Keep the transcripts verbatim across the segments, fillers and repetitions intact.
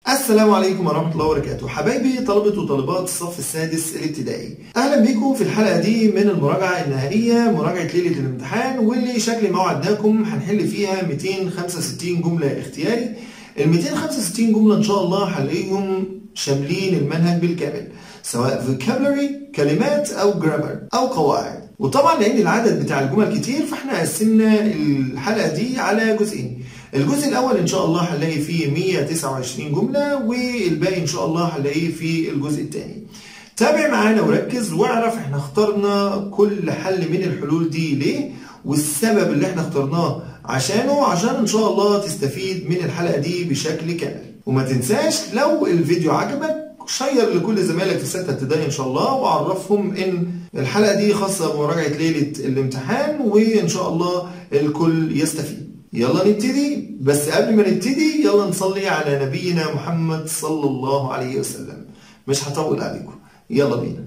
السلام عليكم ورحمة الله وبركاته. حبايبي طلبة وطالبات الصف السادس الابتدائي، أهلا بيكم في الحلقة دي من المراجعة النهائية، مراجعة ليلة الامتحان، واللي شكل ما وعدناكم هنحل فيها مئتين وخمسة وستين جملة اختياري. ال مئتين وخمسة وستين جملة إن شاء الله هنلاقيهم شاملين المنهج بالكامل، سواء vocabulary كلمات أو grammar أو قواعد. وطبعا لأن العدد بتاع الجمل كتير فاحنا قسمنا الحلقة دي على جزئين. الجزء الأول إن شاء الله هنلاقي فيه مئة وتسعة وعشرين جملة، والباقي إن شاء الله هنلاقيه في الجزء الثاني. تابع معانا وركز واعرف احنا اخترنا كل حل من الحلول دي ليه، والسبب اللي احنا اخترناه عشانه، عشان إن شاء الله تستفيد من الحلقة دي بشكل كامل. وما تنساش لو الفيديو عجبك شير لكل زمايلك في ستة ابتدائي إن شاء الله، وعرفهم إن الحلقة دي خاصة بمراجعة ليلة الامتحان، وإن شاء الله الكل يستفيد. يلا نبتدي، بس قبل ما نبتدي يلا نصلي على نبينا محمد صلى الله عليه وسلم. مش هطول عليكم، يلا بينا.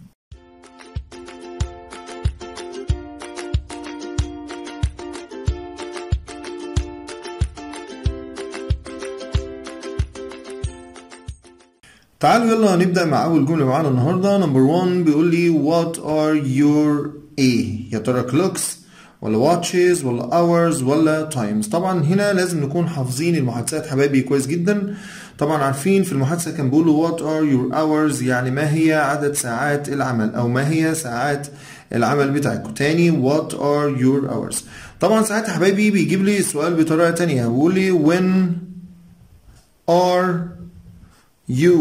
تعالوا يلا نبدأ مع أول جملة معانا النهاردة. نمبر واحد بيقول لي what are your ايه؟ يا ترى clocks ولا watches ولا hours ولا times؟ طبعا هنا لازم نكون حافظين المحادثات حبايبي كويس جدا. طبعا عارفين في المحادثة كان بيقولوا what are your hours، يعني ما هي عدد ساعات العمل أو ما هي ساعات العمل بتاعكم. تاني what are your hours. طبعا ساعات حبايبي بيجيب لي السؤال بطريقة تانية، بيقول لي when are you،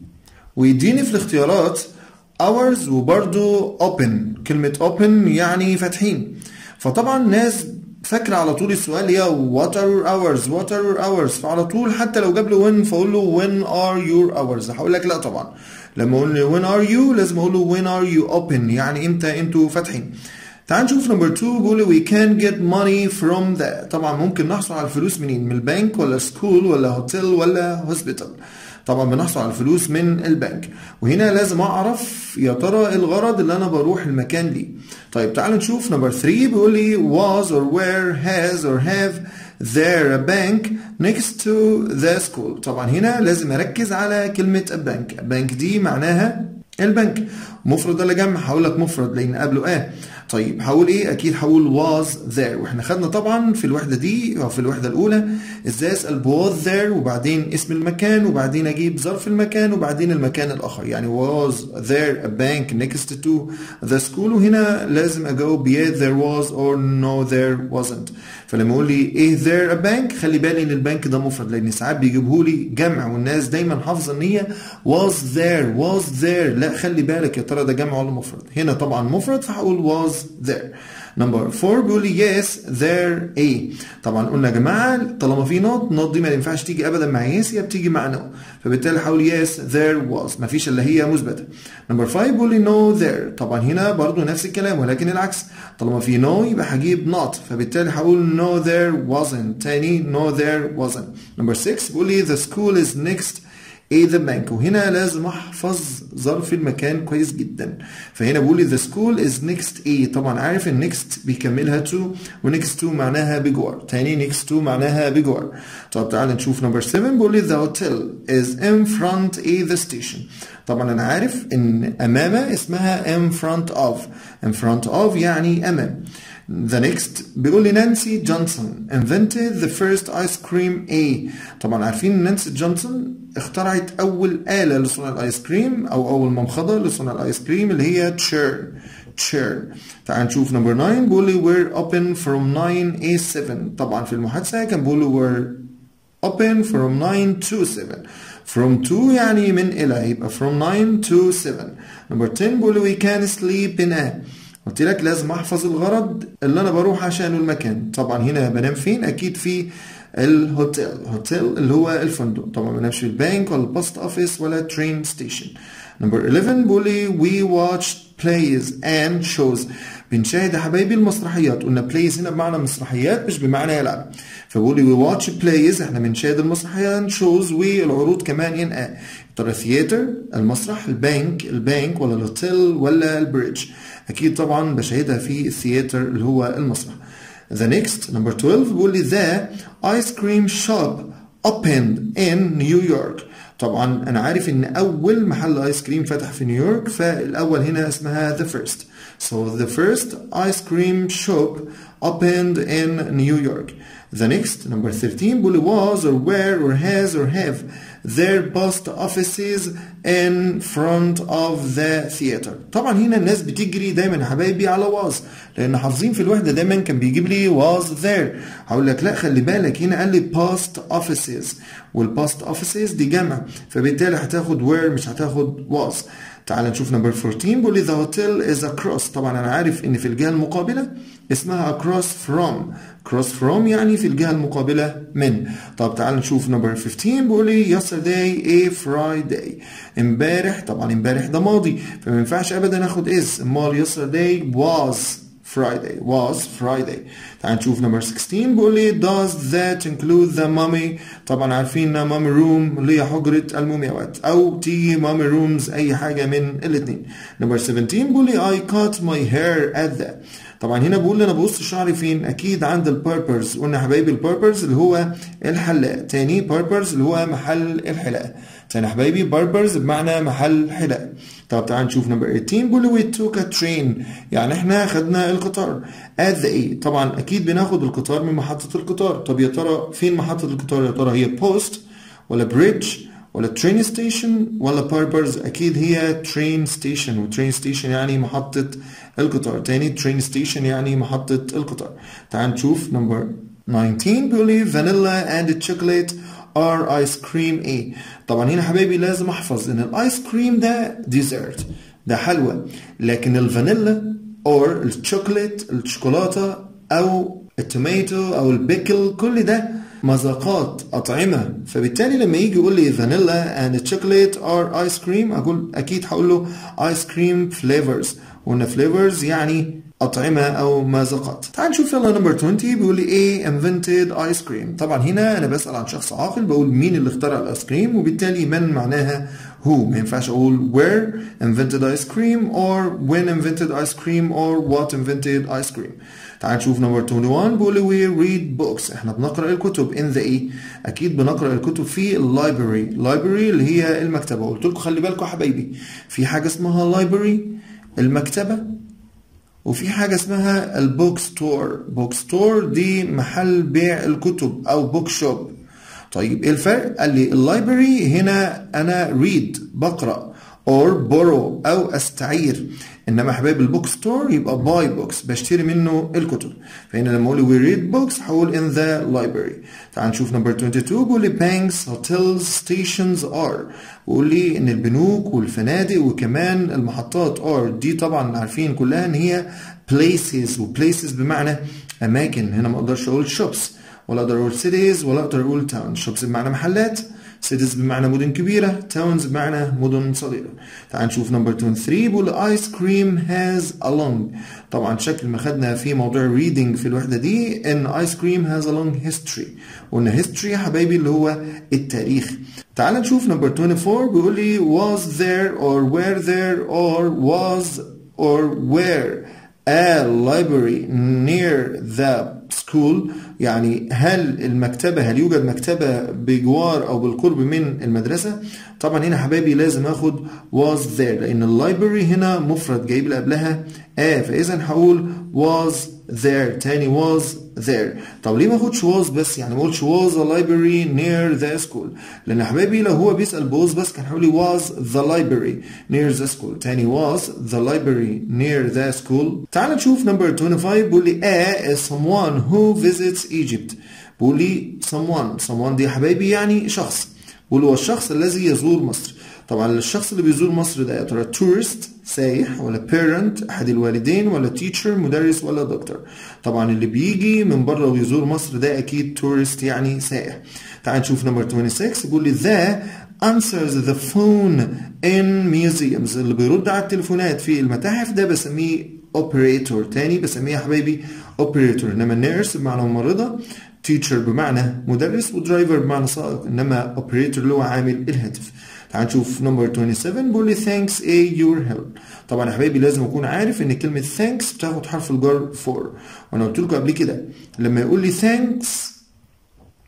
ويديني في الاختيارات hours وبرضو open. كلمة open يعني فاتحين، فطبعا الناس فاكرة على طول السؤال هي what are your hours what are your hours، فعلى طول حتى لو جاب له when فاقول له when are your hours. هقول لك لا طبعا، لما اقول له when are you لازم اقول له when are you open، يعني امتى انتوا فاتحين. تعال نشوف نمبر اتنين بيقول we can get money from that. طبعا ممكن نحصل على الفلوس منين؟ من البنك ولا سكول ولا هوتيل ولا هوسبيتال؟ طبعا بنحصل على الفلوس من البنك، وهنا لازم اعرف يا ترى الغرض اللي انا بروح المكان ليه. طيب تعال نشوف نمبر تلاتة بيقول لي was or where has or have there a bank next to the school. طبعا هنا لازم اركز على كلمة البنك. البنك دي معناها البنك، مفرد ولا جمع؟ هقول لك مفرد لان قبله اه. طيب هقول ايه؟ اكيد هقول was there، واحنا خدنا طبعا في الوحده دي او في الوحده الاولى ازاي اسال was there وبعدين اسم المكان وبعدين اجيب ظرف المكان وبعدين المكان الاخر، يعني was there a bank next to the school، وهنا لازم اجاوب yeah there was or no there wasn't. فلما اقول لي ايه there a bank خلي بالي ان البنك ده مفرد، لان ساعات بيجيبوا لي جمع والناس دايما حافظه ان هي was there was there، لا خلي بالك يا ترى ده جمع ولا مفرد. هنا طبعا مفرد فهقول was there. نمبر أربعة بيقول لي yes there a. طبعا قلنا يا جماعه طالما في نوت، نوت دي ما ينفعش تيجي ابدا مع yes، هي بتيجي مع no، فبالتالي هقول yes there was، ما فيش الا هي مثبته. نمبر خمسة بيقول لي no there. طبعا هنا برضو نفس الكلام ولكن العكس، طالما في no يبقى هجيب not، فبالتالي هقول no there wasn't. تاني no there wasn't. نمبر ستة بيقول لي the school is next ايه ذا بانك، وهنا لازم احفظ ظرف المكان كويس جدا. فهنا بقول لي the school is next ايه، طبعا عارف ان next بيكملها to، و next to معناها بجوار. تاني next to معناها بجوار. طب تعال نشوف نمبر سبعة بقول لي the hotel is in front ايه the station. طبعا انا عارف ان امامه اسمها in front of، in front of يعني امام. The next بيقول لي نانسي جونسون invented the first ice cream A. طبعا عارفين نانسي جونسون اخترعت أول آلة لصنع الآيس كريم أو أول ممخضة لصنع الآيس كريم اللي هي تشير تشير. تعال نشوف نمبر تسعة بيقول لي we're open from nine to seven. طبعا في المحادثة كان بيقول لي we're open from nine to seven. from to يعني من إلى، يبقى from nine to seven. نمبر عشرة بيقول لي we can sleep in a. قلت لك لازم احفظ الغرض اللي انا بروح عشانه المكان. طبعا هنا بنام فين؟ اكيد في الهوتيل، هوتيل اللي هو الفندق. طبعا ما بنامش في البنك ولا البوست اوفيس ولا ترين ستيشن. نمبر حداشر بيقول لي we watched plays and shows. بنشاهد يا حبايبي المسرحيات. قلنا plays هنا بمعنى مسرحيات مش بمعنى يلعب، فبقول لي we watch plays احنا بنشاهد المسرحيات، shows والعروض كمان ان ا. ترى ثياتر المسرح، البنك البنك ولا الهوتيل ولا البريدج؟ اكيد طبعا بشاهدها في الثياتر اللي هو المسرح. The next number twelve بيقول لي the ice cream shop opened in New York. طبعا انا عارف ان اول محل ايس كريم فتح في نيويورك، فالاول هنا اسمها the first. So the first ice cream shop opened in New York. The next number thirteen بيقول was or were or has or have their post offices in front of the theater. طبعا هنا الناس بتجري دايما يا حبايبي على was، لان حافظين في الوحده دايما كان بيجيب لي was there. هقول لك لا خلي بالك هنا قال لي post offices، والpost offices دي جمع، فبالتالي هتاخد were مش هتاخد was. تعال نشوف نمبر أربعتاشر بيقول لي the hotel is across. طبعا انا عارف ان في الجهه المقابله اسمها across from. cross from يعني في الجهه المقابله من. طب تعال نشوف نمبر خمستاشر بيقول لي yesterday a Friday. امبارح، طبعا امبارح ده ماضي فما ينفعش ابدا اخد is، امال yesterday was Friday was Friday. تعال نشوف نمبر ستاشر بيقول لي does that include the mummy. طبعا عارفين ان mummy room اللي هي حجرة المومياوات، او تيجي mummy rooms اي حاجة من الاثنين. نمبر سبعتاشر بيقول لي I cut my hair at the. طبعا هنا بقول لي انا ببص شعري فين؟ اكيد عند البيربرز. قلنا يا حبايبي البيربرز اللي هو الحلاق. تاني بيربرز اللي هو محل الحلاقة. تاني يا حبايبي بيربرز بمعنى محل حلاقة. طب تعال نشوف نمبر تمنتاشر بيقول لي we took a train، يعني احنا خدنا القطار. at the A، طبعا اكيد بناخد القطار من محطة القطار. طب يا ترى فين محطة القطار؟ يا ترى هي بوست ولا بريدج ولا ترين ستيشن ولا بيربرز؟ اكيد هي ترين ستيشن، وترين ستيشن يعني محطة القطار. تاني ترين ستيشن يعني محطة القطار. تعال نشوف نمبر تسعتاشر بيقول لي vanilla and chocolate are ice cream A. طبعا هنا حبايبي لازم احفظ ان الايس كريم ده ديزرت، ده حلوى، لكن الفانيلا or الشوكولات الشوكولاتة او التوماتو او البيكل كل ده مذاقات أطعمة. فبالتالي لما يجي يقول لي vanilla and chocolate are ice cream أقول أكيد هقول له ice cream flavors، وقلنا flavors يعني أطعمة أو مذاقات. تعال نشوف يلا نمبر عشرين بيقول لي إيه invented ice cream. طبعا هنا أنا بسأل عن شخص عاقل، بقول مين اللي اخترع الآيس كريم، وبالتالي من معناها هو. ما ينفعش أقول where invented ice cream or when invented ice cream or what invented ice cream. تعال نشوف نمبر واحد وعشرين بيقول لي we read books. احنا بنقرأ الكتب in the ايه؟ أكيد بنقرأ الكتب في اللايبرري. library اللي هي المكتبة. قلت لكم خلي بالكم يا حبايبي في حاجة اسمها library المكتبة، وفي حاجة اسمها البوك ستور. بوك ستور دي محل بيع الكتب أو بوك شوب. طيب إيه الفرق؟ قال لي اللايبرري هنا أنا read بقرأ or borrow أو أستعير، إنما حبايب البوك ستور يبقى buy books بشتري منه الكتب. فهنا لما أقول we read books هقول in the library. تعال نشوف نمبر اتنين وعشرين بيقول لي banks hotels stations are. بيقول لي إن البنوك والفنادق وكمان المحطات are دي طبعا عارفين كلها إن هي places، و places بمعنى أماكن. هنا ما أقدرش أقول shops ولا أقدر أقول cities ولا أقدر أقول towns. shops بمعنى محلات، cities بمعنى مدن كبيرة، towns بمعنى مدن صغيرة. تعال نشوف نمبر اتنين وعشرين بيقول ice cream has a long. طبعا شكل ما خدنا في موضوع reading في الوحدة دي ان ice cream has a long history. قلنا history يا حبايبي اللي هو التاريخ. تعال نشوف نمبر أربعة وعشرين بيقول لي was there or were there or was or were a library near the school. يعني هل المكتبة هل يوجد مكتبة بجوار أو بالقرب من المدرسة؟ طبعا هنا حبايبي لازم أخد was there لأن اللايبرري هنا مفرد جايب اللي قبلها آه، فإذا هقول was there. تاني was there. طب ليه ما أخدش was بس؟ يعني ما أقولش was a library near the school؟ لأن حبايبي لو هو بيسأل was بس كان هيقول لي was the library near the school. تاني was the library near the school. تعال نشوف نمبر خمسة وعشرين بيقول لي a is someone who visits Egypt. بيقول لي someone someone دي يا حبايبي يعني شخص. بيقول هو الشخص الذي يزور مصر. طبعا الشخص اللي بيزور مصر ده يا ترى tourist سايح ولا parent أحد الوالدين ولا teacher مدرس ولا دكتور؟ طبعا اللي بيجي من بره ويزور مصر ده أكيد tourist يعني سائح. تعال نشوف نمبر ستة وعشرين بيقول لي the answers the phone in museums. اللي بيرد على التليفونات في المتاحف ده بسميه operator. تاني بسميه يا حبايبي operator. إنما nurse بمعنى ممرضة، teacher بمعنى مدرس، ودرايفر بمعنى سائق، إنما operator اللي هو عامل الهاتف. تعال نشوف نمبر سبعة وعشرين بيقول لي thanks a your help. طبعا يا حبايبي لازم اكون عارف ان كلمه thanks بتاخد حرف الجر for، وانا قلت لكم قبل كده لما يقول لي thanks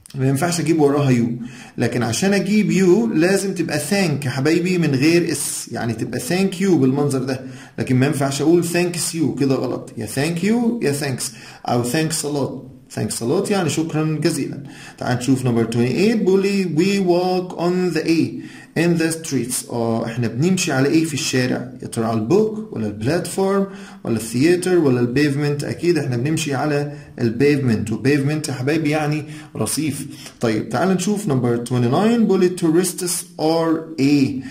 ما ينفعش اجيب وراها يو، لكن عشان اجيب يو لازم تبقى ثانك يا حبايبي من غير اس، يعني تبقى ثانك يو بالمنظر ده، لكن ما ينفعش اقول ثانكس يو كده غلط، يا ثانك يو يا ثانكس او ثانكس ا لوت. ثانكس ا لوت يعني شكرا جزيلا. تعال نشوف نمبر ثمانية وعشرين بيقول لي we walk on the A in the streets. اه احنا بنمشي على ايه في الشارع؟ يا ترى على البوك ولا البلاتفورم ولا الثياتر ولا البيفمنت؟ اكيد احنا بنمشي على البيفمنت، وبيفمنت يا حبايبي يعني رصيف. طيب تعال نشوف نمبر تسعة وعشرين بيقول لي tourists are a.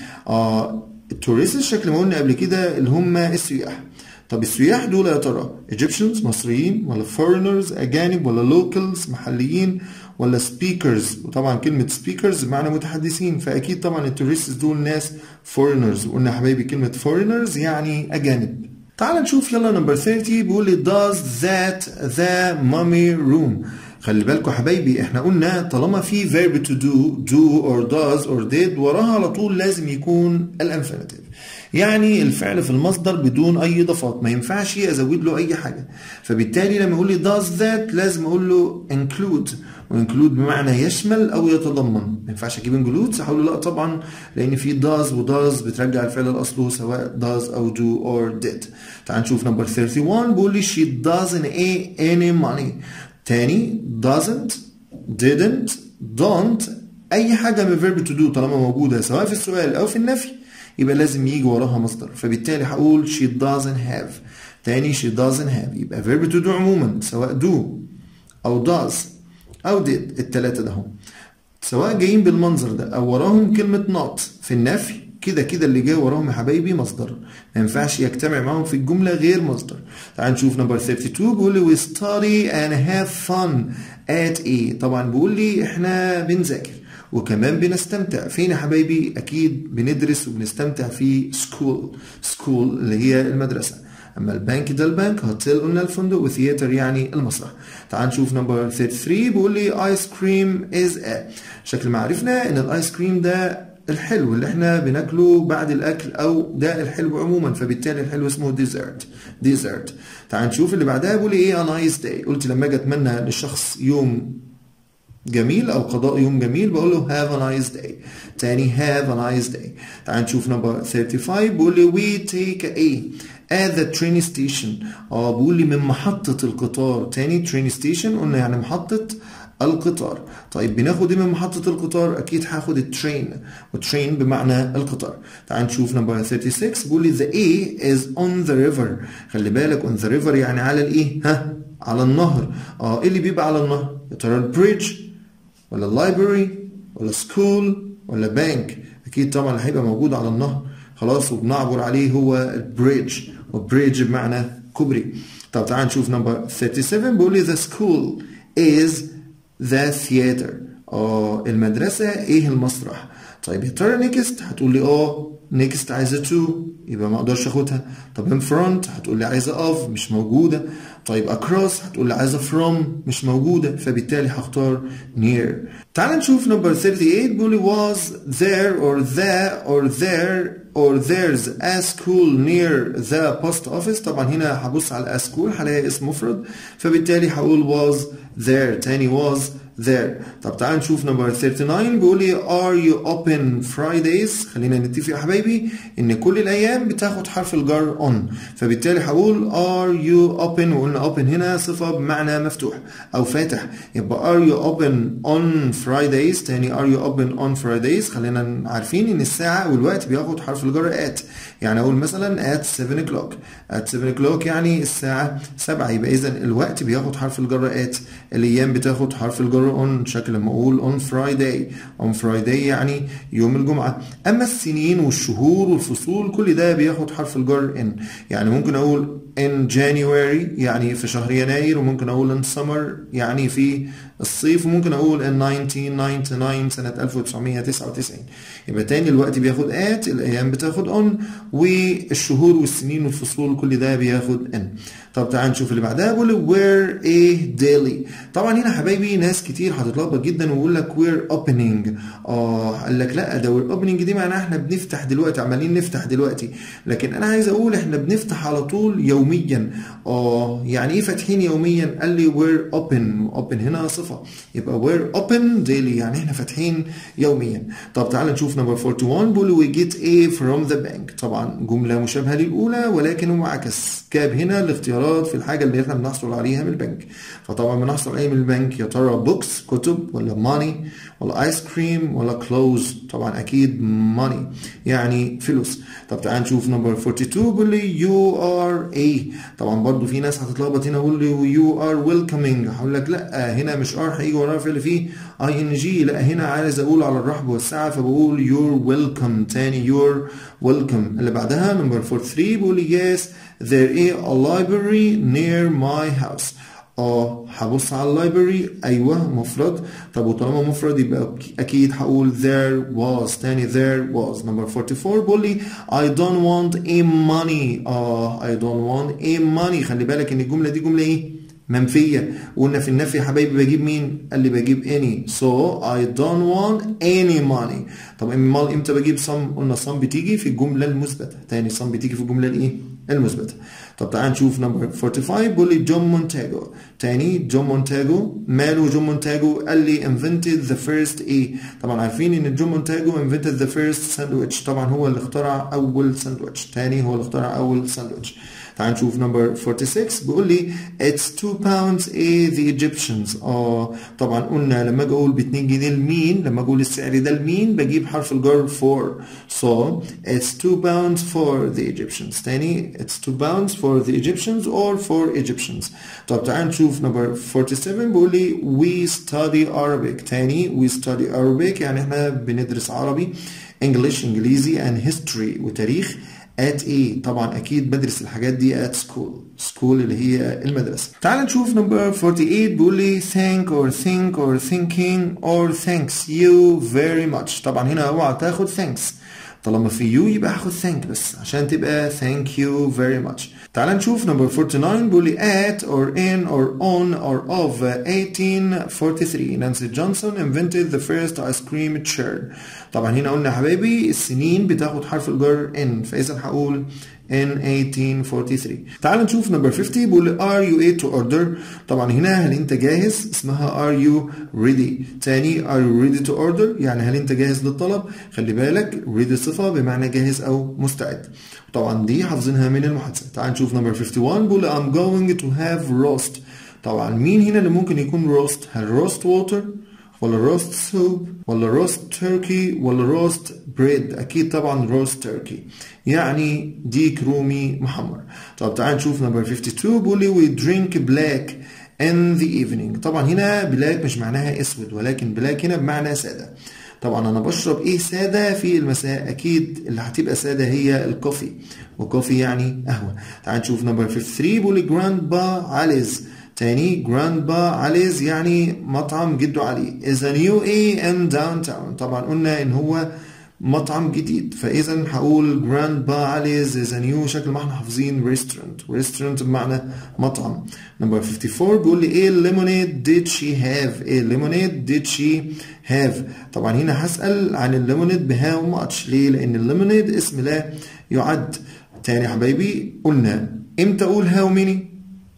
اه التورستس شكل ما قلنا قبل كده اللي هم السياح. طب السياح دول يا ترى Egyptians مصريين ولا foreigners أجانب ولا locals محليين ولا speakers؟ وطبعا كلمة speakers بمعنى متحدثين، فأكيد طبعا التورستس دول ناس foreigners، وقلنا حبايبي كلمة foreigners يعني أجانب. تعال نشوف يلا نمبر ثلاثين بيقول لي does that the mummy room. خلي بالكم حبايبي احنا قلنا طالما في verb to do do or does or did وراها على طول لازم يكون الانفينيتيف، يعني الفعل في المصدر بدون اي اضافات، ما ينفعش ازود له اي حاجه. فبالتالي لما يقول لي does that لازم اقول له include، وinclude بمعنى يشمل او يتضمن. ما ينفعش اجيب include هقول له لا طبعا، لان في does و does بترجع الفعل لاصله سواء does او do or did. تعال نشوف نمبر واحد وثلاثين بيقول لي she doesn't owe any money. تاني doesn't didn't don't اي حاجه من verb to do طالما موجوده سواء في السؤال او في النفي يبقى لازم يجي وراها مصدر، فبالتالي هقول she doesn't have. تاني she doesn't have يبقى verb to do عموما سواء do او does او did، التلاتة ده هم سواء جايين بالمنظر ده او وراهم كلمة not في النفي كده كده اللي جاي وراهم يا حبايبي مصدر، ما ينفعش يجتمع معاهم في الجملة غير مصدر. تعال نشوف نمبر اتنين وثلاثين بيقول لي we study and have fun at a. طبعا بيقول لي احنا بنذاكر وكمان بنستمتع فين يا حبايبي؟ اكيد بندرس وبنستمتع في سكول. سكول اللي هي المدرسة. اما البنك ده البنك، هوتيل قلنا الفندق، وثياتر يعني المسرح. تعال نشوف نمبر ثلاثة وثلاثين بيقول لي ايس كريم از ا. شكل ما عرفنا ان الايس كريم ده الحلو اللي احنا بناكله بعد الاكل او ده الحلو عموما، فبالتالي الحلو اسمه ديزرت. ديزرت. تعال نشوف اللي بعدها بيقول لي ايه نايس داي. قلت لما اجي اتمنى للشخص يوم جميل او قضاء يوم جميل بقول له have a nice day. تاني have a nice day. تعال نشوف نمبر خمسة وثلاثين بيقول لي we take a at the train station. اه بيقول لي من محطة القطار. تاني train station قلنا يعني محطة القطار. طيب بناخد ايه من محطة القطار؟ اكيد هاخد الترين، والترين بمعنى القطار. تعال نشوف نمبر ستة وثلاثين بيقول لي the A is on the river. خلي بالك on the river يعني على الايه؟ ها؟ على النهر. اه ايه اللي بيبقى على النهر؟ يا ترى البريدج ولا اللايبرري ولا سكول ولا بانك؟ اكيد طبعا اللي هيبقى موجود على النهر خلاص وبنعبر عليه هو البريدج، والبريدج بمعنى كوبري. طب تعال نشوف نمبر سبعة وثلاثين بيقول لي the school is the theater. اه المدرسة ايه المسرح. طيب يا ترى نيكست هتقول لي اه نيكست عايزة to يبقى ما اقدرش اخدها. طب in front هتقول لي عايزة of مش موجودة. طيب across هتقول لي عايزة from مش موجودة، فبالتالي هختار near. تعال نشوف نمبر ثمانية وثلاثين بيقول لي was there or the or there or there's a school near the post office. طبعا هنا هبص على a school هلاقي اسم مفرد، فبالتالي هقول was there. تاني was there. طب تعال نشوف نمبر تسعة وثلاثين بيقول لي are you open Fridays. خلينا نتفق يا حبايبي ان كل الايام بتاخد حرف الجر on، فبالتالي هقول are you open، وقلنا open هنا صفة بمعنى مفتوح او فاتح، يبقى are you open on Fridays. تاني are you open on Fridays. خلينا عارفين ان الساعة والوقت بياخد حرف الجر at، يعني اقول مثلا at seven o'clock. at seven o'clock يعني الساعة سبعة، يبقى اذا الوقت بياخد حرف الجر at، الايام بتاخد حرف الجر on. شكل لما اقول on Friday. on Friday يعني يوم الجمعة. اما السنين والشهور والفصول كل ده بياخد حرف الجر in، يعني ممكن اقول in January يعني في شهر يناير، وممكن اقول in summer يعني في الصيف، وممكن اقول in nineteen ninety-nine سنة ألف وتسعمية وتسعة وتسعين. يبقى تاني الوقت بياخد at، الايام بتاخد on، والشهور والسنين والفصول كل ده بياخد in. طب تعال نشوف اللي بعدها بيقول we're a daily. طبعا هنا حبايبي ناس كتير هتتلخبط جدا ويقول لك we're opening. اه قال لك لا ده we're opening دي معناها احنا بنفتح دلوقتي، عمالين نفتح دلوقتي، لكن انا عايز اقول احنا بنفتح على طول يوميا. اه يعني ايه فاتحين يوميا؟ قال لي we're open. open هنا صفة صفة، يبقى we're open daily يعني احنا فاتحين يوميا. طب تعال نشوف نمبر واحد وأربعين بيقول we get a from the bank. طبعا جملة مشابهة للأولى ولكن معكس، جاب هنا الاختيارات في الحاجة اللي احنا بنحصل عليها من البنك. فطبعا بنحصل عليها من البنك يا ترى books كتب ولا money ولا ايس كريم ولا clothes؟ طبعا اكيد money يعني فلوس. طب تعال نشوف نمبر اتنين وأربعين بيقول لي you are a. طبعا برضو في ناس هتتلخبط هنا يقول لي you are welcoming، هقول لك لا هنا مش are هيجي وراها فعل فيه ing، لا هنا عايز اقول على الرحب والسعه فبقول you're welcome. تاني you're welcome. اللي بعدها نمبر اربعة وأربعين بيقول لي yes there is a library near my house. اه هبص على اللايبرري ايوه مفرد. طب وطالما مفرد يبقى اكيد هقول there was. تاني there was. نمبر اربعة وأربعين بيقول لي I don't want a money. اه I don't want a money. خلي بالك ان الجمله دي جمله ايه؟ منفيه. قلنا في النفي يا حبايبي بجيب مين؟ قال لي بجيب any. so I don't want any money. طب امال امتى بجيب some؟ قلنا some بتيجي في الجمله المثبته. تاني some بتيجي في الجمله الايه؟ المثبته. طب تعال نشوف نمبر خمسة وأربعين بيقول لي جون مونتاجو. تاني جون مونتاجو. ماله جون مونتاجو؟ قال لي invented the first A. طبعا عارفين ان جون مونتاجو invented the first sandwich. طبعا هو اللي اخترع اول ساندويتش. تاني هو اللي اخترع اول ساندويتش. تعال نشوف نمبر ستة وأربعين بيقول لي it's two pounds a the Egyptians. اه طبعا قلنا لما اجي اقول ب اتنين جنيه لمين، لما اقول السعر ده لمين بجيب حرف الجر for. so it's two pounds for the Egyptians. تاني it's two pounds for the Egyptians or for Egyptians. طب تعال نشوف نمبر سبعة وأربعين بيقول لي we study Arabic. تاني we study Arabic يعني احنا بندرس عربي، English انجليزي and history وتاريخ at A. طبعا اكيد بدرس الحاجات دي at school. school اللي هي المدرسة. تعال نشوف نمبر ثمانية وأربعين بيقول لي thank or think or thinking or thanks you very much. طبعا هنا اوعى تاخد thanks، طالما في you يبقى هاخد thank بس عشان تبقى thank you very much. تعال نشوف نمبر تسعة وأربعين بيقول لي at or in or on or of eighteen forty-three نانسي جونسون invented the first ice cream chair. طبعا هنا قلنا يا حبايبي السنين بتاخد حرف الجر in، فإذا هقول in eighteen forty-three. تعال نشوف نمبر خمسين بيقول لي are you able to order. طبعا هنا هل انت جاهز؟ اسمها are you ready. تاني are you ready to order يعني هل انت جاهز للطلب. خلي بالك ready صفة بمعنى جاهز او مستعد. طبعا دي حافظينها من المحادثة. تعال نشوف نمبر واحد وخمسين بيقول لي I'm going to have roast. طبعا مين هنا اللي ممكن يكون roast؟ هل roast water ولا roast soup ولا roast turkey ولا roast bread؟ أكيد طبعا roast turkey يعني ديك رومي محمر. طب تعال نشوف نمبر اتنين وخمسين بيقول لي we drink black in the evening. طبعا هنا black مش معناها اسود ولكن black هنا بمعنى سادة. طبعا أنا بشرب إيه سادة في المساء؟ أكيد اللي هتبقى سادة هي الكوفي، وكوفي يعني قهوة. تعال نشوف نمبر خمسة وخمسين بيقول لي grandpa Ali's. تاني grandpa Ali's يعني مطعم جدو علي is a new A in downtown. طبعا قلنا ان هو مطعم جديد فاذا هقول grandpa Ali's is a new. شكل ما احنا حافظين restaurant. restaurant بمعنى مطعم. نمبر خمسة وخمسين بيقول لي ايه lemonade did she have. ايه lemonade did she have. طبعا هنا هسأل عن الليمونيد بهاو ماتش. ليه؟ لان الليمونيد اسم لا يعد. تاني يا حبايبي قلنا امتى اقول هاو ميني؟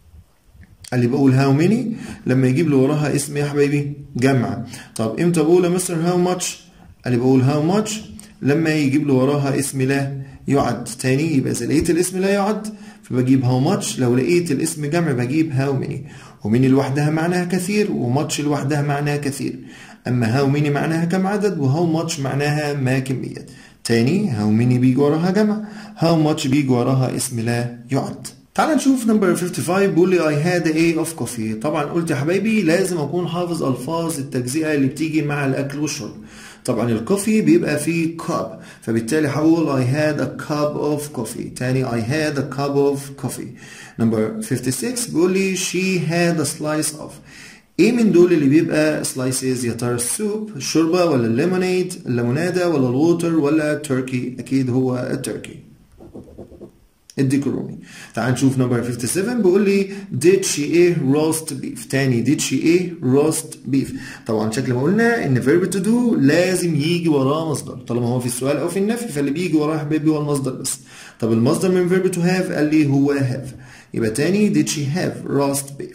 قال لي بقول هاو ميني لما يجيب لي وراها اسم يا حبايبي جمع. طب امتى بقول يا مستر هاو ماتش؟ قال لي بقول هاو ماتش لما يجيب لي وراها اسم لا يعد. تاني يبقى اذا لقيت الاسم لا يعد فبجيب هاو ماتش، لو لقيت الاسم جمع بجيب هاو ميني. وميني لوحدها معناها كثير وماتش لوحدها معناها كثير. اما هاو ميني معناها كم عدد وهاو ماتش معناها ما كمية. تاني هاو ميني بيجي وراها جمع، هاو ماتش بيجي وراها اسم لا يعد. تعال نشوف نمبر خمسة وخمسين بيقول لي I had a of coffee. طبعا قلت يا حبايبي لازم اكون حافظ الفاظ التجزئه اللي بتيجي مع الاكل والشرب. طبعا الكوفي بيبقى فيه cup فبالتالي هقول I had a cup of coffee. تاني I had a cup of coffee. نمبر ستة وخمسين بيقول لي she had a slice of. ايه من دول اللي بيبقى slices يا ترى؟ السوب الشوربه ولا الليمونيد الليموناده ولا الووتر ولا التركي؟ اكيد هو التركي الديك الرومي. تعال نشوف نمبر سبعة وخمسين بيقول لي did she ايه roast beef. تاني did she ايه roast beef. طبعا شكل ما قلنا ان verb to do لازم يجي وراه مصدر، طالما هو في السؤال او في النفي فاللي بيجي وراه حبايبي هو المصدر بس. طب المصدر من verb to have قال لي هو have، يبقى تاني did she have roast beef.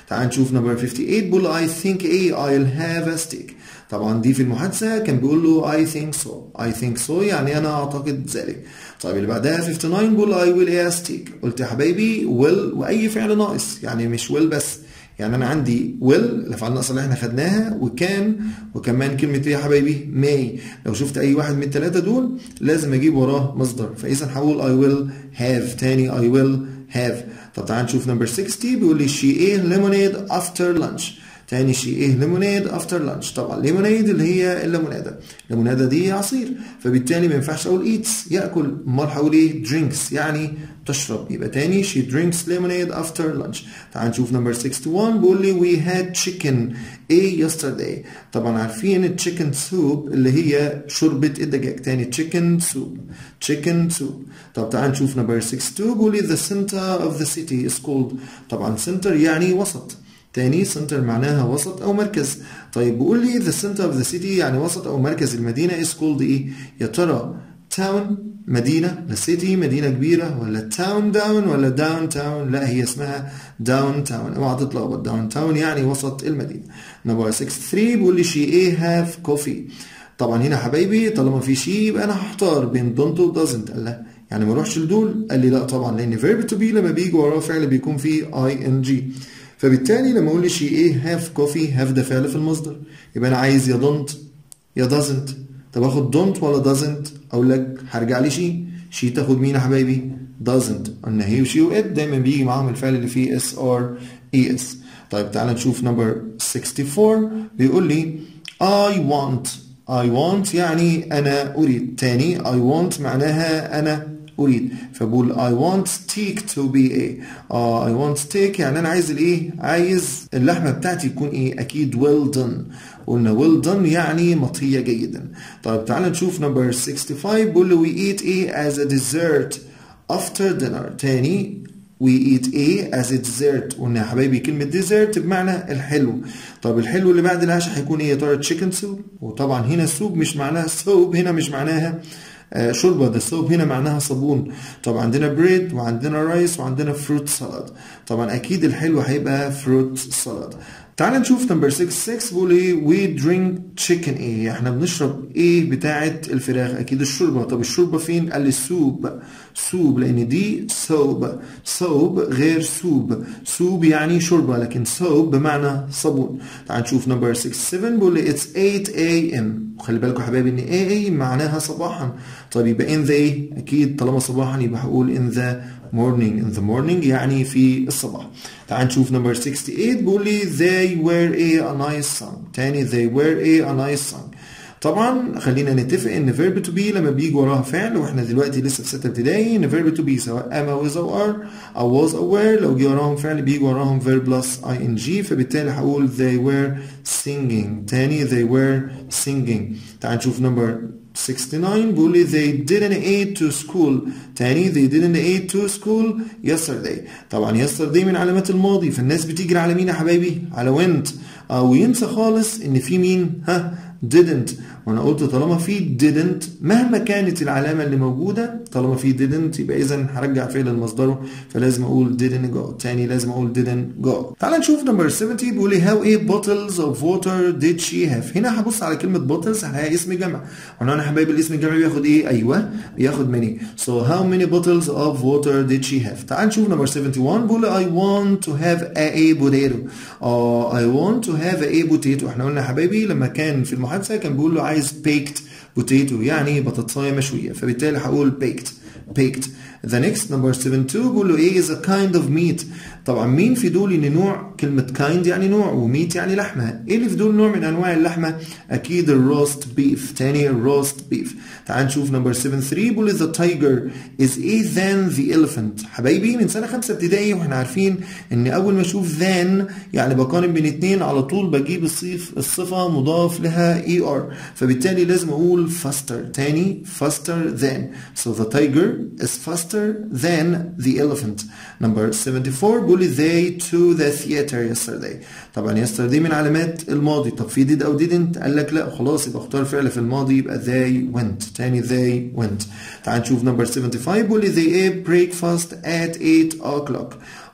تعال نشوف نمبر خمسة وخمسين بيقول له I think A I'll have a steak. طبعا دي في المحادثة كان بيقول له I think so. I think so يعني أنا أعتقد ذلك. طيب اللي بعدها خمسة وخمسين بيقول له I will eat a steak. قلت يا حبايبي will وأي فعل ناقص يعني مش will بس. يعني أنا عندي will الأفعال الناقصة اللي احنا خدناها وكان وكمان كلمة إيه يا حبايبي؟ may. لو شفت أي واحد من الثلاثة دول لازم أجيب وراه مصدر. فإذا هقول I will have. تاني I will have. طب تعال نشوف نمبر ستين بيقول لي she ate lemonade after lunch. تاني she ate lemonade after lunch. طبعا lemonade اللي هي الليمونادة. الليمونادة دي عصير فبالتالي ما ينفعش أقول eats يأكل. أمال هقول إيه؟ drinks يعني تشرب. يبقى تاني she drinks lemonade after lunch. تعال نشوف نمبر واحد وستين بيقول لي we had chicken a yesterday. طبعا عارفين chicken soup اللي هي شوربة الدجاج. تاني chicken soup. chicken soup. طب تعال نشوف نمبر ستة وستين بيقول لي the center of the city is called. طبعا center يعني وسط. تاني center معناها وسط أو مركز. طيب بيقول لي the center of the city يعني وسط أو مركز المدينة is called إيه؟ يا ترى town مدينة لا city مدينة كبيرة ولا town down ولا down town؟ لا هي اسمها down town. اوعى تتلخبط. down town يعني وسط المدينة. نمبر ستة وستين بيقول لي she a have coffee. طبعا هنا حبايبي طالما في شي يبقى أنا هحتار بين don't و doesn't. قال لا يعني ما اروحش لدول. قال لي لا طبعا لأن verb to be لما بيجي وراه فعل بيكون فيه ing. فبالتالي لما اقول لي she ايه have coffee have ده فعل في المصدر يبقى انا عايز يا don't يا doesn't. طب اخد don't ولا doesn't؟ اقول لك هرجع لي she. she تاخد مين يا حبايبي؟ doesn't. قلنا هي وشي وات دايما بيجي معاهم الفعل اللي فيه اس ار اي اس. طيب تعالى نشوف نمبر أربعة وستين بيقول لي I want. I want يعني انا اريد. تاني I want معناها انا أريد. فبقول I want steak to be a. uh, I want steak يعني أنا عايز الإيه؟ عايز اللحمة بتاعتي تكون إيه؟ أكيد well done. قلنا well done يعني مطهية جيدا. طيب تعال نشوف نمبر خمسة وستين بيقول له we eat a as a dessert after dinner. تاني we eat a as a dessert. قلنا يا حبايبي كلمة dessert بمعنى الحلو. طب الحلو اللي بعد العشاء هيكون إيه يا ترى؟ chicken soup. وطبعا هنا soup مش معناها soap. هنا مش معناها آه شوربه. ده الصوب هنا معناها صابون. طبعا عندنا بريد وعندنا رايس وعندنا فروت سالاد. طبعا اكيد الحلو هيبقى فروت سالاد. تعال نشوف نمبر ستة وستين بيقول ايه we drink chicken ايه. احنا بنشرب ايه بتاعه الفراخ؟ اكيد الشوربه. طب الشوربه فين؟ قال لي سوب. سوب لان دي صوب. صوب غير سوب. سوب يعني شوربه لكن صوب بمعنى صابون. تعال نشوف نمبر ستة وستين بيقول لي it's eight a m. وخلي بالكم يا حبايبي ان ايه ايه معناها صباحا. طيب يبقى in the ايه؟ اكيد طالما صباحا يبقى هقول in the morning. in the morning يعني في الصباح. تعال نشوف نمبر ثمانية وستين بيقول لي they were a, a nice song. تاني they were a, a nice song. طبعا خلينا نتفق ان verb to be لما بيجي وراها فعل واحنا دلوقتي لسه في ستة ابتدائي ان verb to be سواء am was او are او was او were لو جه وراهم فعل بيجي وراهم verb plus ing. فبالتالي هقول they were singing. تاني they were singing. تعال نشوف نمبر ستة وستين بيقول لي they didn't eat to school. تاني they didn't eat to school yesterday. طبعا yesterday من علامات الماضي فالناس بتجري على مين يا حبايبي؟ على went. اه وينسى خالص ان في مين؟ ها didn't. وانا قلت طالما في didn't مهما كانت العلامه اللي موجوده طالما في didn't يبقى اذا هرجع فعل لمصدره فلازم اقول didn't go. تاني لازم اقول didn't go. تعال نشوف نمبر سبعين بيقول لي how eight bottles of water did she have. هنا هبص على كلمه bottles هلاقي اسم جمع. قلنا انا حبايبي الاسم الجمع بياخد ايه؟ ايوه بياخد many. so how many bottles of water did she have. تعال نشوف نمبر واحد وسبعين بيقول لي I want to have a potato. اه I want to have a potato. احنا قلنا يا حبايبي لما كان في المحادثه كان بيقول له عايز baked potato يعني بطاطسايه مشويه فبالتالي هقول baked. baked. the next number seven two بيقول له ايه is a kind of meat. طبعا مين في دول ان نوع كلمه kind يعني نوع وميت يعني لحمه. ايه اللي في دول نوع من انواع اللحمه؟ اكيد الروست بيف. تاني الروست بيف. تعال نشوف نمبر سبعة ثلاثة بيقول لي the tiger is a than the elephant. حبايبي من سنه خمسه ابتدائي واحنا عارفين ان اول ما اشوف than يعني بقارن بين اتنين على طول بجيب الصيف الصفه مضاف لها er فبالتالي لازم اقول faster. تاني faster than. so the tiger is faster than the elephant. number seventy-four بيقول لي they to the theater yesterday. طبعا yesterday من علامات الماضي. طب في did او didn't؟ قال لك لا خلاص يبقى اختار فعل في الماضي يبقى they went. تاني they went. تعال نشوف number seventy-five بيقول لي they ate breakfast at eight o'clock.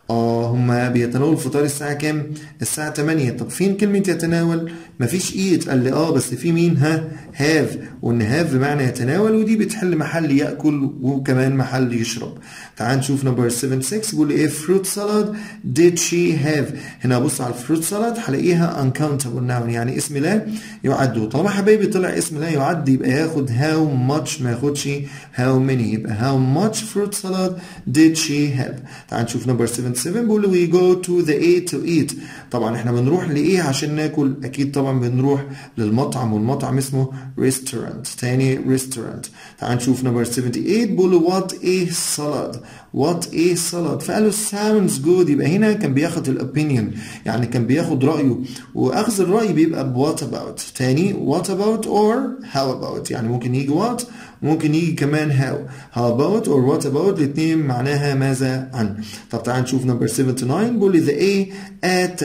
اه هما بيتناولوا الفطار الساعة كام؟ الساعة تمانية. طب فين كلمة يتناول؟ مفيش ايت. قال لي اه بس في مين؟ ها هاف، وان هاف بمعنى يتناول، ودي بتحل محل يأكل وكمان محل يشرب. تعال نشوف نمبر سبعة ستة بيقول لي ايه fruit salad did she have. هنا ابص على الفروت سالاد هلاقيها uncountable noun يعني اسم لا يعد، وطالما حبايبي طلع اسم لا يعد يبقى ياخد how much ما ياخدش how many، يبقى how much fruit salad did she have. تعال نشوف نمبر سبعة سبعة بيقول لي we go to the A to eat. طبعا احنا بنروح لايه عشان ناكل؟ اكيد طبعا بنروح للمطعم، والمطعم اسمه restaurant. تاني restaurant. تعال نشوف نمبر ثمانية وسبعين بيقول له what a salad what a salad، فقالوا sounds good. يبقى هنا كان بياخد الopinion يعني كان بياخد رأيه، واخذ الرأي بيبقى what about. تاني what about or how about، يعني ممكن يجي what ممكن يجي كمان how. how about or what about الاثنين معناها ماذا عن. طب تعال نشوف نمبر تسعة وسبعين بيقول لي the A at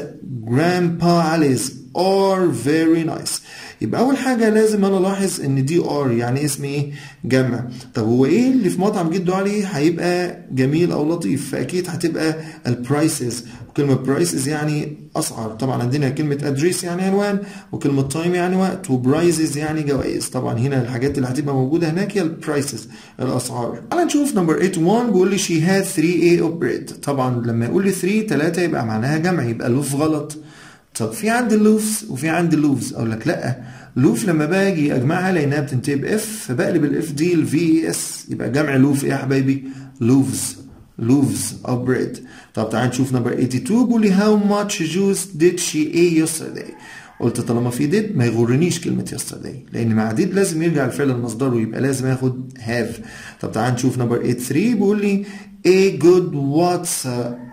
grandpa Ali's are very nice. يبقى اول حاجه لازم انا الاحظ ان دي ار يعني اسم ايه؟ جمع. طب هو ايه اللي في مطعم جدو علي هيبقى جميل او لطيف؟ فاكيد هتبقى البرايسز، وكلمه برايسز يعني اسعار. طبعا عندنا كلمه ادريس يعني عنوان، وكلمه تايم يعني وقت، وبرايزز يعني جوائز. طبعا هنا الحاجات اللي هتبقى موجوده هناك هي البرايسز الاسعار. تعال نشوف نمبر ثمانية وثمانين بيقول لي she had three A of bread. طبعا لما يقول لي ثلاثة ثلاثة يبقى معناها جمع، يبقى لوف غلط. طب في عندي اللوفز وفي عندي اللوفز، اقول لك لا، لوف لما باجي اجمعها لانها بتنتهي باف فبقلب الاف دي الفي اس، يبقى جمع لوف ايه يا حبايبي؟ لوفز لوفز of bread. طب تعال نشوف نمبر ثمانية وثمانين بيقول لي how much juice did she eat yesterday. قلت طالما في did ما يغرنيش كلمه yesterday، لان مع did لازم يرجع الفعل لمصدره، يبقى لازم ياخد have. طب تعال نشوف نمبر ثمانية وثمانين بيقول لي a good what's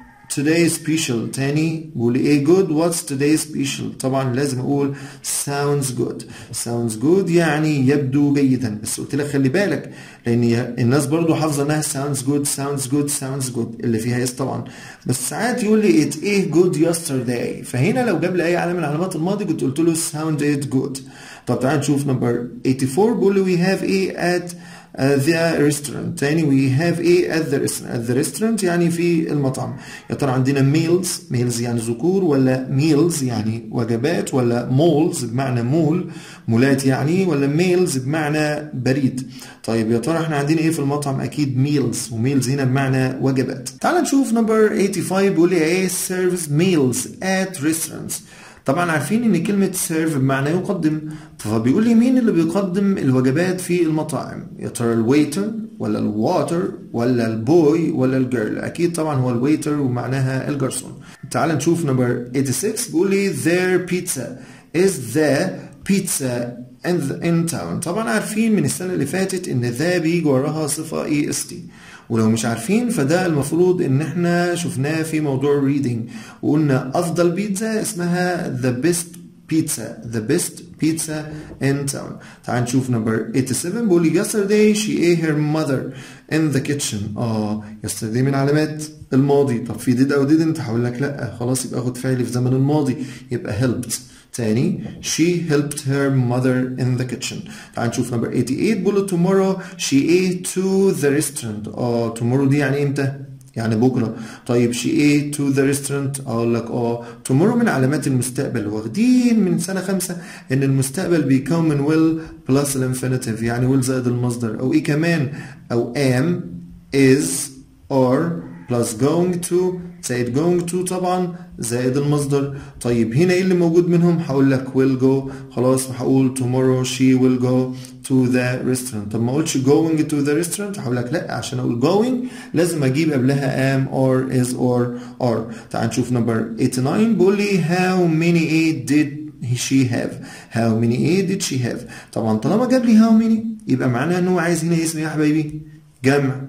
today special. تاني بقول ايه good what's today special. طبعا لازم اقول sounds good sounds good يعني يبدو جيدا، بس قلت لك خلي بالك لان الناس برضو حافظه انها sounds good sounds good sounds good اللي فيها اس طبعا، بس ساعات يقول لي it ايه good yesterday، فهنا لو جاب لي اي علامه من علامات الماضي كنت قلت له sounded good. طب تعال نشوف نمبر أربعة وثمانين بيقول لي we have ايه at Uh, the restaurant. تاني we have a at the restaurant. at the restaurant يعني في المطعم. يا ترى عندنا meals meals يعني ذكور، ولا meals يعني وجبات، ولا malls بمعنى مول مولات يعني، ولا meals بمعنى بريد؟ طيب يا ترى احنا عندنا ايه في المطعم؟ اكيد meals، وميلز هنا بمعنى وجبات. تعال نشوف نمبر خمسة وثمانين بيقول لي ايه serves meals at restaurants. طبعا عارفين ان كلمة سيرف بمعنى يقدم، فبيقول لي مين اللي بيقدم الوجبات في المطاعم؟ يا ترى الويتر ولا الواتر ولا البوي ولا الجيرل؟ اكيد طبعا هو الويتر ومعناها الجرسون. تعال نشوف نمبر ستة وثمانين بيقول لي their pizza is the pizza in, the, in town. طبعا عارفين من السنة اللي فاتت ان ذا بيجي وراها صفة اي اس تي، ولو مش عارفين فده المفروض ان احنا شفناه في موضوع reading، وقلنا افضل بيتزا اسمها the best pizza the best pizza in town. تعال نشوف نمبر سبعة وثمانين بيقول لي yesterday she ate her mother in the kitchen. اه yesterday من علامات الماضي. طب في did او didn't؟ هقول لك لا، خلاص يبقى اخد فعل في زمن الماضي يبقى helped. تاني she helped her mother in the kitchen. تعال نشوف نمبر ثمانية وثمانين بيقول له tomorrow she ate to the restaurant. اه tomorrow دي يعني امتى؟ يعني بكره. طيب she ate to the restaurant، اقول لك اه tomorrow من علامات المستقبل، واخدين من سنه خمسه ان المستقبل بيكون من will plus الانفينيتيف يعني will زائد المصدر، او ايه كمان؟ او am is or plus going to زائد going to طبعا زائد المصدر. طيب هنا ايه اللي موجود منهم؟ هقول لك will go، خلاص هقول tomorrow she will go to the restaurant. طب ما اقولش going to the restaurant؟ هقول لك لا، عشان اقول going لازم اجيب قبلها am or is or are. تعال نشوف نمبر ثمانية وثمانين بيقول لي how many A did she have. how many A did she have. طبعا طالما جاب لي how many يبقى معناها ان هو عايز هنا اسم يا حبايبي جمع.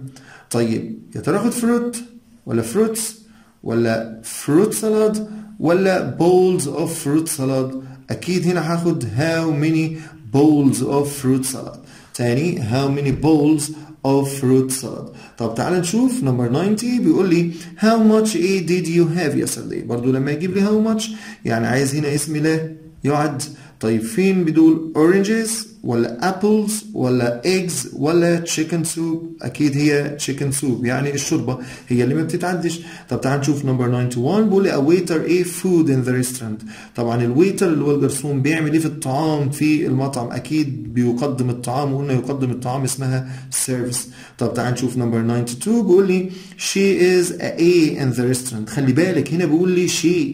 طيب يا ترى اخد fruit ولا fruits ولا fruit salad ولا bowls of fruit salad؟ اكيد هنا هاخد how many bowls of fruit salad. تاني how many bowls of fruit salad. طب تعال نشوف نمبر تسعين بيقول لي how much A did you have yesterday. برضو لما يجيب لي how much يعني عايز هنا اسم لا يعد. طيب فين بدول oranges ولا apples ولا eggs ولا chicken soup؟ أكيد هي chicken soup يعني الشوربة هي اللي ما بتتعدش. طب تعال نشوف نمبر واحد وتسعين بيقول لي a waiter a food in the restaurant. طبعا الويتر اللي هو الجرسون بيعمل ايه في الطعام في المطعم؟ أكيد بيقدم الطعام، وقلنا يقدم الطعام اسمها service. طب تعال نشوف نمبر اتنين وتسعين بيقول لي she is a a in the restaurant. خلي بالك هنا بيقول لي she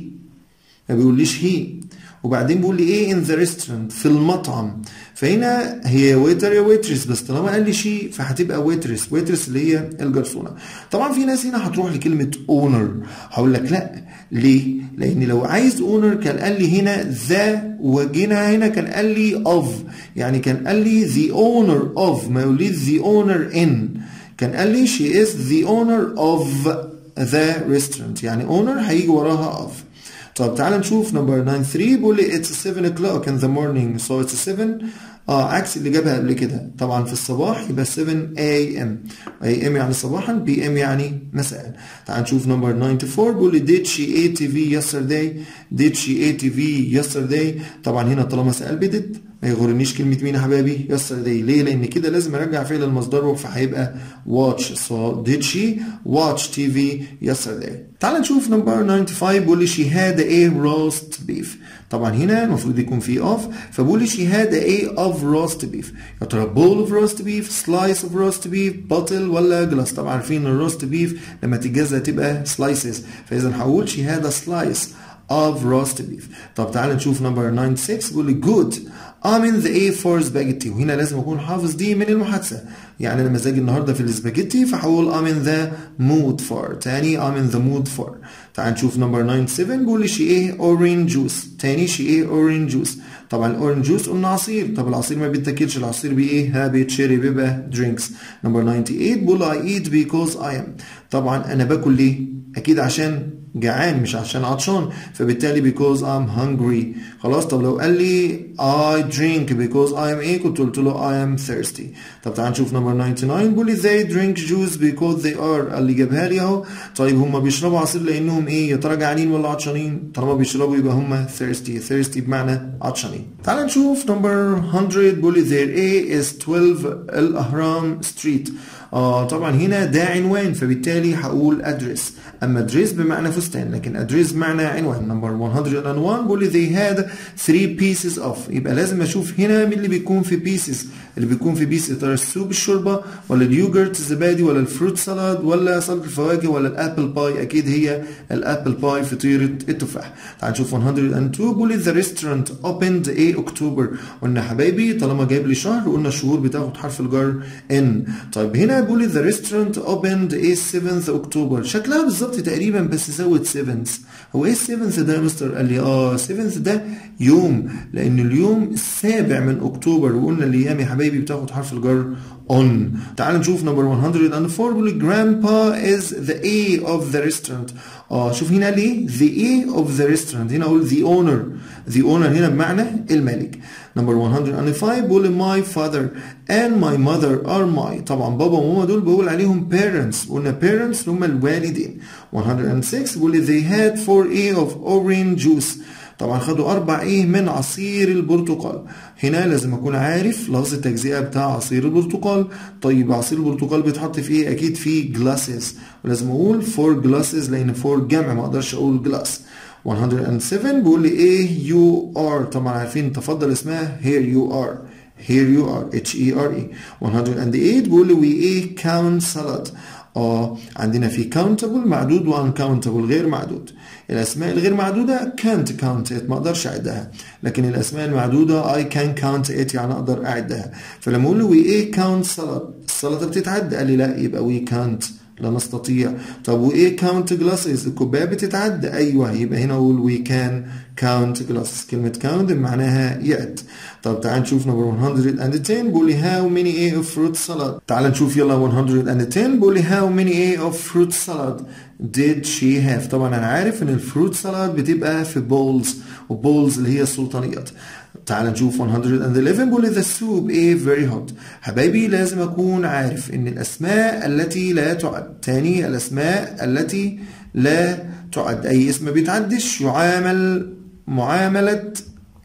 ما بيقوليش هي، وبعدين بيقول لي ايه in the restaurant في المطعم، فهنا هي ويتر يا ويترس، بس طالما قال لي شي فهتبقى ويترس. ويترس اللي هي الجرسونه. طبعا في ناس هنا هتروح لكلمه اونر، هقول لك لا. ليه؟ لان لو عايز اونر كان قال لي هنا ذا، وجينا هنا كان قال لي of، يعني كان قال لي the owner of، ما يقول لي the owner in. كان قال لي she is the owner of the restaurant، يعني owner هيجي وراها of. طب تعال نشوف نمبر تسعة وتلاتين بيقول لي it's seven o'clock in the morning so it's seven اه عكس اللي جابها قبل كده. طبعا في الصباح يبقى سبعة A M A M يعني صباحا، B M يعني مساء. تعال نشوف نمبر أربعة وتسعين بيقول لي did she eat T V yesterday did she eat T V yesterday. طبعا هنا طالما سأل بدت ما يغرنيش كلمة مين يا حبايبي؟ yesterday. ليه؟ لأن كده لازم أرجع فعل المصدر فهيبقى watch. so did she watch T V yesterday. تعال نشوف نمبر خمسة وتسعين بيقول لي she had a roast beef. طبعا هنا المفروض يكون في of، فبقول لي she had a of roast beef. يا ترى bowl of roast beef slice of roast beef bottle ولا glass؟ طبعا عارفين الروست بيف لما تتجزأ تبقى slices، فإذا هقول she had a slice of roast beef. طب تعال نشوف نمبر تسعة وتسعين بيقول لي good I'm in the A for spaghetti. وهنا لازم أكون حافظ دي من المحادثة، يعني أنا مزاجي النهاردة في السباجيتي فهقول I'm in the mood for. تاني I'm in the mood for. تعال نشوف نمبر تسعة وتسعين بيقول لي she ate orange juice. تاني she ate orange juice. طبعا الاورنج جوس قلنا عصير، طب العصير ما بيتاكلش، العصير بايه؟ ها بيتشرب بيبقى drinks. نمبر تمانية وتسعين بيقول I eat because I am. طبعا أنا باكل ليه؟ أكيد عشان جعان مش عشان عطشان، فبالتالي because I'm hungry. خلاص. طب لو قال لي I drink because I am ايه كنت قلت له I am thirsty. طب تعال نشوف نمبر تسعة وتسعين بيقول لي they drink juice because they are. اللي جابها لي اهو. طيب هم بيشربوا عصير لانهم ايه؟ يا ترى جعانين ولا عطشانين؟ طالما بيشربوا يبقى هم thirsty. thirsty بمعنى عطشانين. تعال نشوف نمبر مية بيقول لي their A is twelve الأهرام street. آه طبعا هنا ده عنوان فبالتالي هقول address. اما address بمعنى فستان، لكن address بمعنى عنوان. نمبر مية وواحد بيقول لي they had three pieces of. يبقى لازم اشوف هنا مين اللي بيكون في pieces. اللي بيكون في pieces ترى السوب الشوربه ولا اليوجرت الزبادي ولا الفروت سالاد ولا سلطه الفواكه ولا الابل باي؟ اكيد هي الابل باي فطيره التفاح. تعال نشوف مية واتنين بيقول لي the restaurant opened a October. قلنا حبايبي طالما جايب لي شهر قلنا الشهور بتاخد حرف الجر ان. طيب هنا بيقول لي the restaurant opened a seventh October. شكلها بالظبط تقريبا بس زود seventh. هو ايه السيفنث ده يا مستر؟ قال لي اه seventh ده يوم، لان اليوم السابع من اكتوبر، وقلنا الايام يا حبايبي بتاخد حرف الجر on. تعال نشوف نمبر مية وأربعة بيقول لي grandpa is the A of the restaurant. اه شوف هنا ليه the A of the restaurant، هنا اقول the owner. the owner هنا بمعنى الملك. نمبر مية وخمسة بيقول لي my father and my mother are my. طبعا بابا وماما دول بقول عليهم parents، قلنا parents هم الوالدين. مية وستة بيقول لي they had four A of orange juice. طبعا خدوا أربع إيه من عصير البرتقال. هنا لازم أكون عارف لفظ التجزئة بتاع عصير البرتقال. طيب عصير البرتقال بيتحط في إيه؟ أكيد في glasses، ولازم أقول four glasses لأن four جمع ما أقدرش أقول glass. مية وسبعة بيقول لي إيه you are. طبعا عارفين تفضل اسمها here you are. here you are H E R E. مية وثمانية بيقول لي we ate count salad. اه عندنا في countable معدود و uncountable غير معدود. الاسماء الغير معدوده can't count it ما اقدرش اعدها، لكن الاسماء المعدوده I can count it يعني اقدر اعدها. فلما اقول له we ate count salad السلطه بتتعد، قال لي لا يبقى we can't لا نستطيع. طب وايه count glasses الكوبايه بتتعد؟ ايوه يبقى هنا اقول we can count glasses. كلمه count معناها يعد. طب تعال نشوف نمبر مية وعشرة بيقول لي how many A of fruit salad. تعال نشوف يلا مية وعشرة بيقول لي how many A of fruit salad did she have. طبعا انا عارف ان الفروت سالاد بتبقى في bowls، وبولز اللي هي السلطانيات. تعال نشوف مية وحداشر بيقول لي the soup is very hot. حبايبي لازم اكون عارف ان الاسماء التي لا تعد، تاني الاسماء التي لا تعد اي اسم بيتعدش يعامل معاملة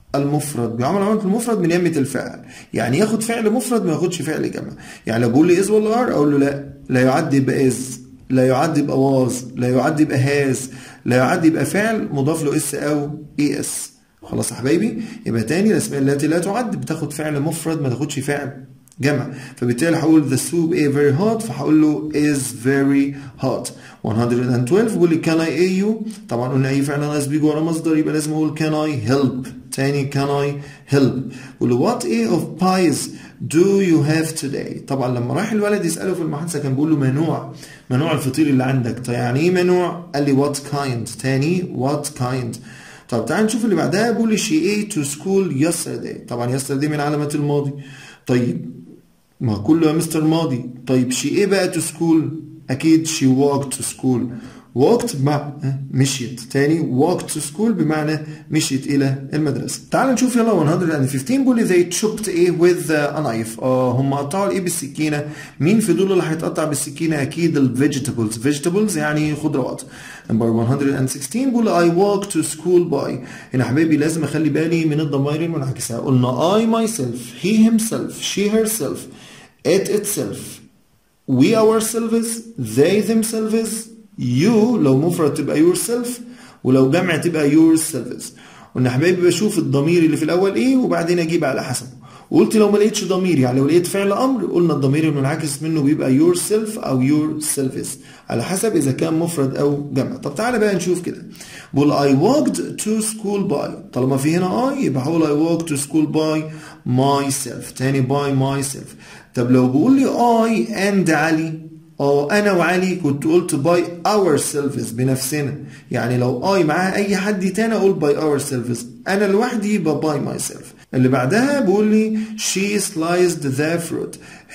المفرد، بيعمل عملة المفرد من يمة الفعل، يعني ياخد فعل مفرد ما ياخدش فعل جمع. يعني لو بقول لي is ولا are اقول له لا، لا يعد يبقى is، لا يعد يبقى was، لا يعد يبقى has، لا يعد يبقى فعل مضاف له اس او اي اس. خلاص يا حبايبي؟ يبقى تاني الاسماء التي لا تعد بتاخد فعل مفرد ما تاخدش فعل جمع. فبالتالي هقول the soup is very hot فهقول له is very hot. مئة واثناشر بيقول لي can I aid you؟ طبعا قلنا اي فعل ناقص بيجي ورا مصدر يبقى لازم اقول can I help. تاني can I help. بيقول له what a of pies do you have today؟ طبعا لما راح الولد يسأله في المحادثة كان بيقول له ما نوع ما نوع الفطير اللي عندك. طيب يعني ايه ما نوع؟ قال لي what kind. تاني what kind. طب تعال نشوف اللي بعدها. بيقول لي she ate to school yesterday. طبعا yesterday من علامات الماضي. طيب ما كله يا مستر ماضي. طيب she ايه بقى to school؟ اكيد she walked to school. walked بمعنى مشيت. تاني walked to school بمعنى مشيت الى المدرسه. تعال نشوف يلا مئة وخمستاشر. بيقول لي they chopped ايه with a knife. اه هم قطعوا الايه بالسكينه. مين في دول اللي هيتقطع بالسكينه؟ اكيد الفيجيتابلز. فيجيتابلز يعني خضروات. نمبر مئة وستة عشر بيقول I walk to school by. هنا حبايبي لازم اخلي بالي من الضمائر المنعكسه. قلنا I myself, he himself, she herself, it itself, we ourselves, they themselves, you لو مفرد تبقى yourself ولو جمع تبقى yourselves. قلنا حبايبي بشوف الضمير اللي في الاول ايه وبعدين اجيب على حسبه. وقلت لو ما لقيتش ضمير يعني لو لقيت فعل امر قلنا الضمير المنعكس منه بيبقى yourself او yourselves على حسب اذا كان مفرد او جمع. طب تعالى بقى نشوف كده. بقول I walked to school by. طالما في هنا I يبقى هقول I walked to school by myself. تاني by myself. طب لو بقول لي I and علي اه انا وعلي كنت قلت by ourselves بنفسنا. يعني لو I معاها اي حد تاني اقول by ourselves. انا لوحدي يبقى by myself. اللي بعدها بيقول لي she sliced the fruit.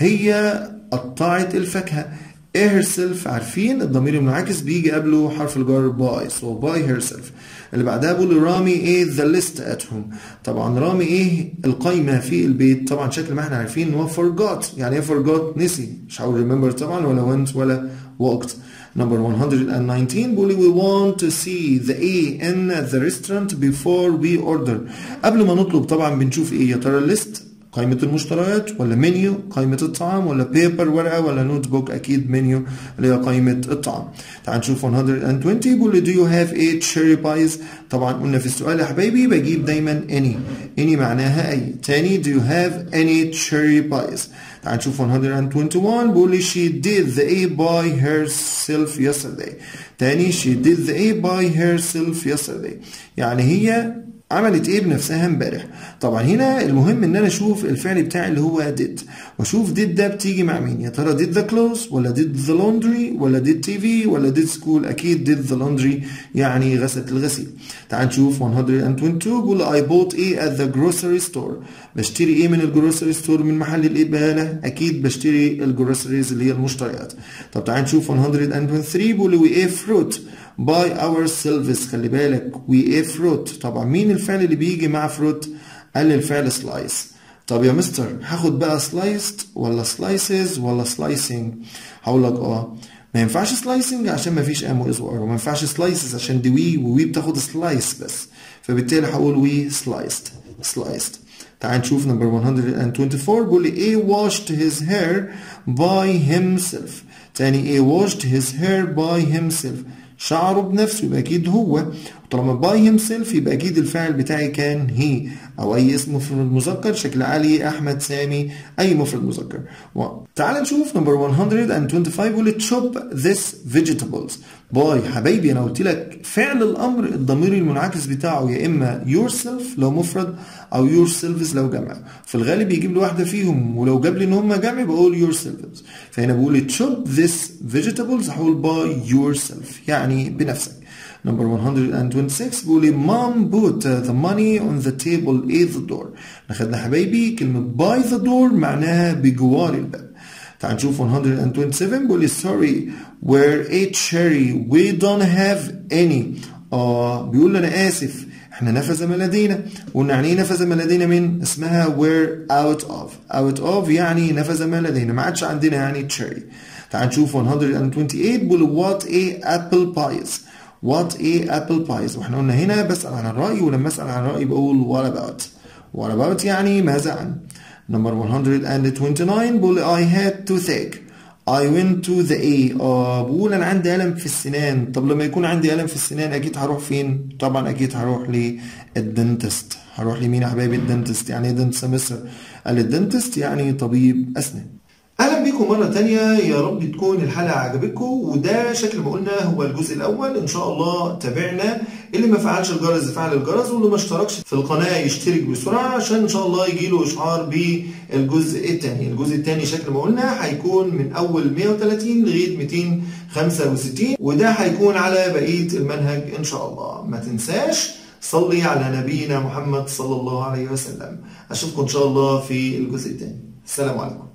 هي قطعت الفاكهه. herself عارفين الضمير المنعكس بيجي قبله حرف الجر by so by herself. اللي بعدها بيقول لي رامي ايه the list at home. طبعا رامي ايه القايمه في البيت. طبعا شكل ما احنا عارفين ان هو forgot. يعني ايه forgot؟ نسي. مش هقول remember طبعا ولا went ولا walked. Number مئة وتسعتاشر بيقول لي we want to see the A in the restaurant before we order. قبل ما نطلب طبعا بنشوف ايه يا ترى؟ list قائمة المشتريات ولا منيو قائمة الطعام ولا بيبر ورقة ولا نوت بوك؟ أكيد منيو اللي هي قائمة الطعام. تعال نشوف مئة وعشرين بيقول لي do you have a cherry pies. طبعا قلنا في السؤال يا حبايبي بجيب دايما any. any معناها أي. تاني do you have any cherry pies. تعال نشوف مئة وواحد وعشرين بيقول لي she did the A by herself yesterday. تاني she did the A by herself yesterday يعني هي عملت ايه بنفسها امبارح. طبعا هنا المهم ان انا اشوف الفعل بتاعي اللي هو did واشوف did ده بتيجي مع مين. يا ترى did the clothes ولا did the laundry ولا did تي في ولا did school؟ اكيد did the laundry يعني غسلت الغسيل. تعال نشوف مئة واتنين وعشرين بيقول I bought ايه at the grocery store. بشتري ايه من الجروسري ستور؟ من محل الاباله. اكيد بشتري الجروسريز اللي هي المشتريات. طب تعال نشوف مئة وثلاثة وعشرين بيقول we ate fruit by ourselves. خلي بالك we ate fruit. طبعا مين الفعل اللي بيجي مع fruit؟ قال لي الفعل slice. طب يا مستر هاخد بقى sliced ولا slices ولا slicing؟ هقول لك اه ما ينفعش slicing عشان ما فيش ام واز وار وما ينفعش slices عشان دي وي ووي بتاخد slice بس. فبالتالي هقول we sliced sliced. تعال نشوف نمبر مئة واربعة وعشرين بيقول لي A washed his hair by himself. تاني A washed his hair by himself شعره بنفسه يبقى اكيد هو. وطالما by himself يبقى اكيد الفاعل بتاعي كان he او اي اسم مفرد مذكر شكل علي احمد سامي اي مفرد مذكر. تعال نشوف نمبر مئة وخمسة وعشرين بيقول لي chop this vegetables by. حبايبي انا قلت لك فعل الامر الضمير المنعكس بتاعه يا اما yourself لو مفرد او yourselves لو جمع. في الغالب يجيب لي واحده فيهم ولو جاب لي ان هم جمع بقول yourselves. فهنا بقول لي chop this vegetables هقول by yourself يعني بنفسك. نمبر مئة وستة وعشرين بيقول لي mom put the money on the table at the door. اخدنا حبايبي كلمه by the door معناها بجوار الباب. تعال نشوف مئة وسبعة وعشرين بيقول لي sorry we're a cherry we don't have any. اه بيقول لي انا اسف احنا نفذ ما لدينا. قلنا يعني ايه نفذ ما لدينا؟ من اسمها we're out of. out of يعني نفذ ما لدينا ما عادش عندنا يعني cherry. تعال نشوف مئة وثمانية وعشرين بيقول what a apple pies what a apple pies. واحنا قلنا هنا بسأل عن الرأي، ولما أسأل عن الرأي بقول what about. what about يعني ماذا عن. number one hundred twenty-nine بقول I had toothache. I went to the A. اه بقول انا عندي ألم في السنان. طب لما يكون عندي ألم في السنان اكيد هروح فين؟ طبعا اكيد هروح للدنتست. هروح لمين يا حبايبي؟ الدنتست. يعني ايه دنتست مصر؟ قال الدنتست يعني طبيب اسنان. اهلا بيكم مره تانية، يا رب تكون الحلقه عجبتكم. وده شكل ما قلنا هو الجزء الاول، ان شاء الله تابعنا. اللي ما فعلش الجرس يفعل الجرس، واللي ما اشتركش في القناه يشترك بسرعه عشان ان شاء الله يجي له اشعار بالجزء الثاني. الجزء الثاني شكل ما قلنا هيكون من اول مية وتلاتين لغايه ميتين وخمسة وستين، وده هيكون على بقيه المنهج ان شاء الله. ما تنساش صلي على نبينا محمد صلى الله عليه وسلم. اشوفكم ان شاء الله في الجزء الثاني. السلام عليكم.